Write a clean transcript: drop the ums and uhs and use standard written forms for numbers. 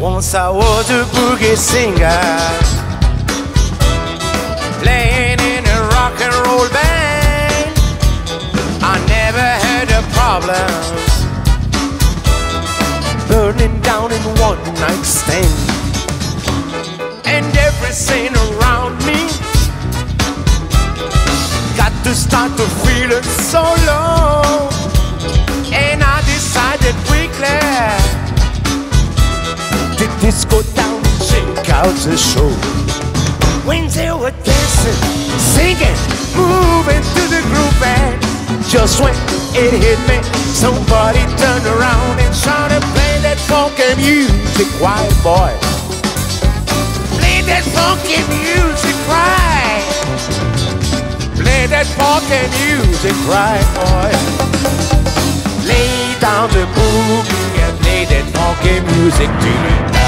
Once I was a boogie singer, playing in a rock and roll band. I never had a problem burning down in one night stand. And everything around me got to start to feel it so low. And I decided quickly to disco down and check out the show. When they were dancing, singing, moving to the groove, and just when it hit me, somebody turned around and started playing that funky music. Quiet boy, play that funky music, right? Play that funky music, right, boy? Lay down the boogie and play that funky music to me.